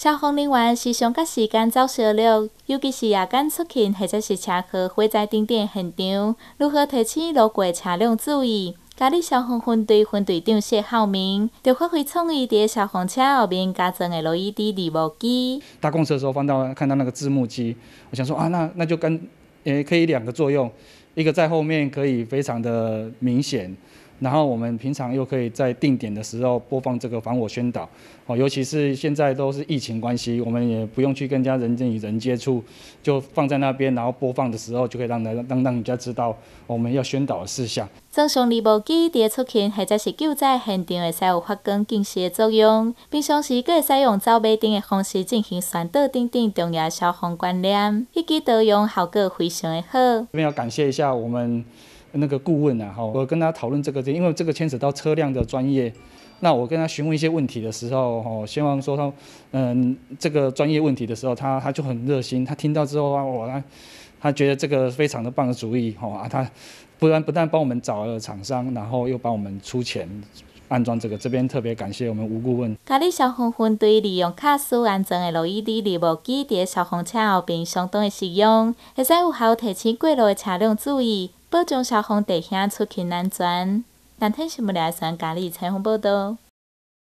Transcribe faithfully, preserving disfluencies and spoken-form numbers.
消防人员时常甲时间走小路，尤其是夜间出勤或者是车祸火灾等等现场，如何提醒路过车辆注意？嘉义消防分队分队长谢浩明就发挥创意，伫消防车后面加装 L E D 字幕机。 搭公车的时候翻到看到那个字幕机，我想说啊，那那就跟也可以两个作用，一个在后面可以非常的明显。然后我们平常又可以在定点的时候播放这个防火宣导，哦，尤其是现在都是疫情关系，我们也不用去跟人家人与人接触，就放在那边，然后播放的时候就可以让人让让人家知道我们要宣导的事项。 装上字幕机伫出勤或者是救灾现场，会使有发光警示的作用。平常时，佫会使用走马灯的方式进行宣导等等重要消防观念，一举多用，效果非常的好。 这边要感谢一下我们那个顾问啊，我跟他讨论这个，因为这个牵扯到车辆的专业。那我跟他询问一些问题的时候，希望说他，嗯，这个专业问题的时候，他他就很热心。他听到之后啊，我他他觉得这个非常的棒的主意，哦啊，他不然不但帮我们找了厂商，然后又帮我们出钱安装这个，这边特别感谢我们吴顾问。 嘉义消防分队利用卡斯安装的 L E D 字幕机伫消防车后边相当的实用，会使有效提醒过路的车辆注意，保障消防弟兄出勤安全。南天新闻台嘉义采访报道。